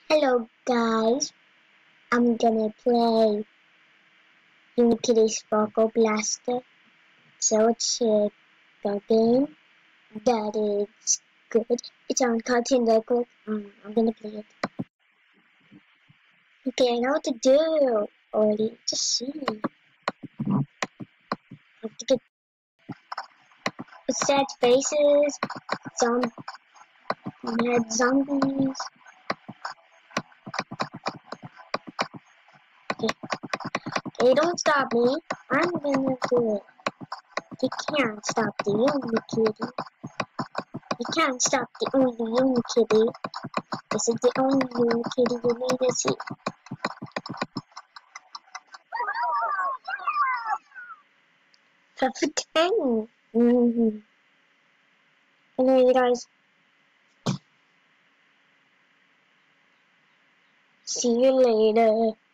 Hello guys, I'm gonna play Unikitty Sparkle Blaster. So it's a game that is good. It's on Cartoon Network. I'm gonna play it. Okay, I know what to do already. Just see. I have to get sad faces, mad zombies. Okay, don't stop me. I'm gonna do it. You can't stop the Unikitty. You can't stop the only Unikitty. This is the only Unikitty you need to see. For 10. Anyway, you guys. See you later.